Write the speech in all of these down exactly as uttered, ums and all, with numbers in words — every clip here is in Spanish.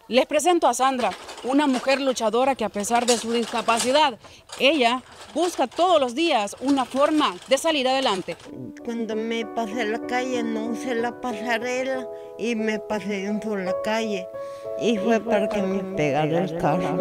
Les presento a Sandra, una mujer luchadora que a pesar de su discapacidad, ella busca todos los días una forma de salir adelante. Cuando me pasé a la calle no usé la pasarela y me pasé dentro de la calle y fue para que me pegara el carro.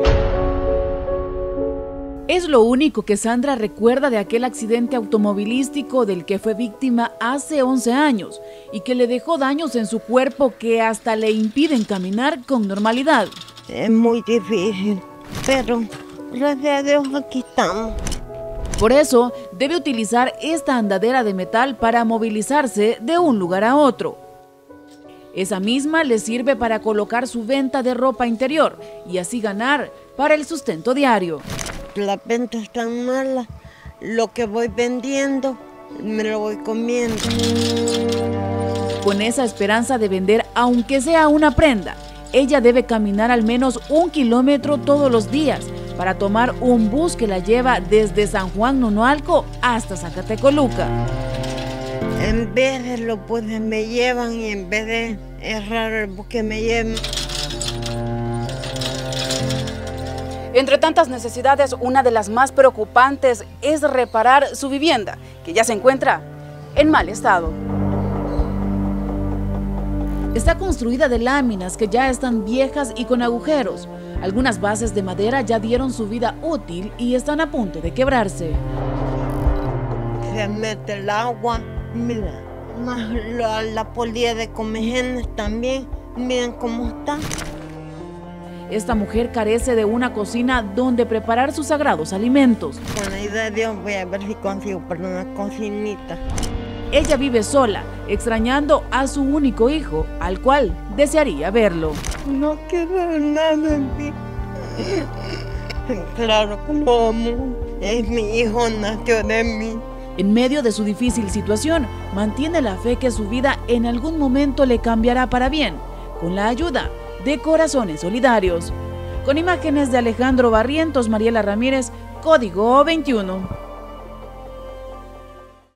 Es lo único que Sandra recuerda de aquel accidente automovilístico del que fue víctima hace once años y que le dejó daños en su cuerpo que hasta le impiden caminar con normalidad. Es muy difícil, pero gracias a Dios aquí estamos. Por eso debe utilizar esta andadera de metal para movilizarse de un lugar a otro. Esa misma le sirve para colocar su venta de ropa interior y así ganar para el sustento diario. Las ventas están malas, lo que voy vendiendo me lo voy comiendo. Con esa esperanza de vender aunque sea una prenda, ella debe caminar al menos un kilómetro todos los días para tomar un bus que la lleva desde San Juan Nonoalco hasta Zacatecoluca. En vez de los buses me llevan y en vez de es raro el bus que me lleven. Entre tantas necesidades, una de las más preocupantes es reparar su vivienda, que ya se encuentra en mal estado. Está construida de láminas que ya están viejas y con agujeros. Algunas bases de madera ya dieron su vida útil y están a punto de quebrarse. Se mete el agua, mira, más la, la polilla de Comegenes también, miren cómo está. Esta mujer carece de una cocina donde preparar sus sagrados alimentos. Con la ayuda de Dios voy a ver si consigo para una cocinita. Ella vive sola, extrañando a su único hijo, al cual desearía verlo. No quiero nada de mí. Claro que lo amo. Es mi hijo, nació de mí. En medio de su difícil situación, mantiene la fe que su vida en algún momento le cambiará para bien, con la ayuda de Corazones Solidarios. Con imágenes de Alejandro Barrientos, Mariela Ramírez, Código veintiuno.